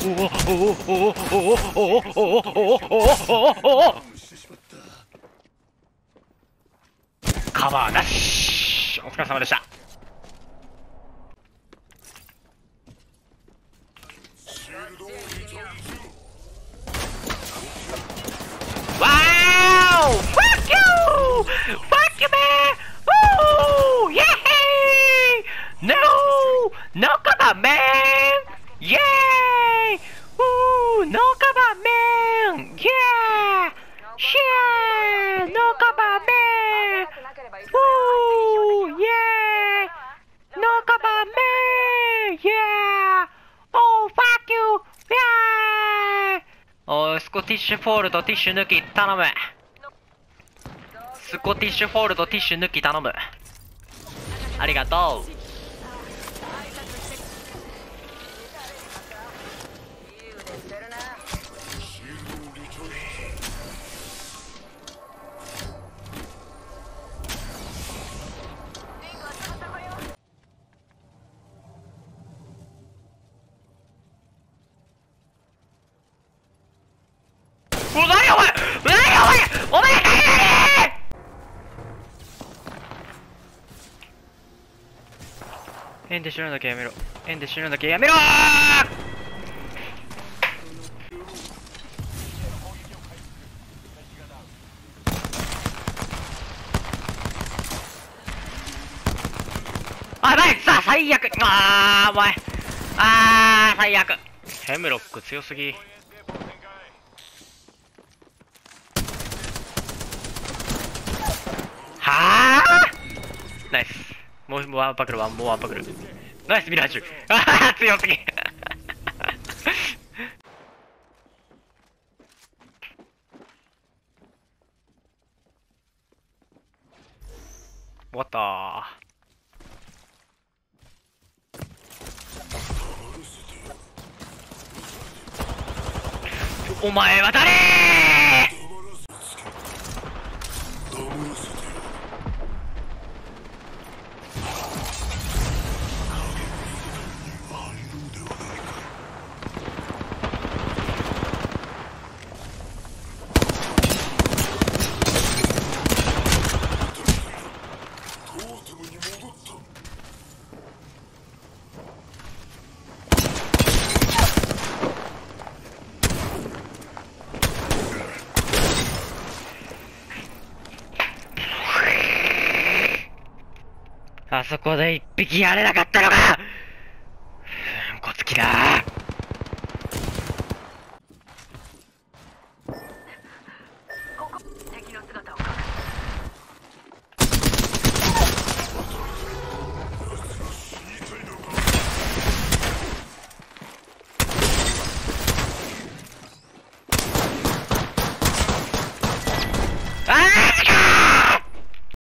カバーなし。お疲れ様でした。わーお Fuck you! Fuck you man! Oh! Yeah! No! No cover man! Yeah! Ooh! No cover man! Yeah! Yeah! No cover man! Ooh! Yeah! No cover man! Yeah! Oh! Fuck you! Yeah! おい、スコティッシュフォールドティッシュ抜き頼む。スコティッシュフォールドティッシュ抜き頼む。ありがとう。何お前、何お前、お前円で死ぬだけやめろ。円で死ぬだけやめろー。あ、ないさあ、最悪。あー、お前。あー、最悪。ヘムロック強すぎ。はー、ナイス。もうワンパクル、もうワンパクル。ナイスミラージュ。あー、強すぎ。終わったー。お前は誰ー。あそこで一匹やれなかったのか。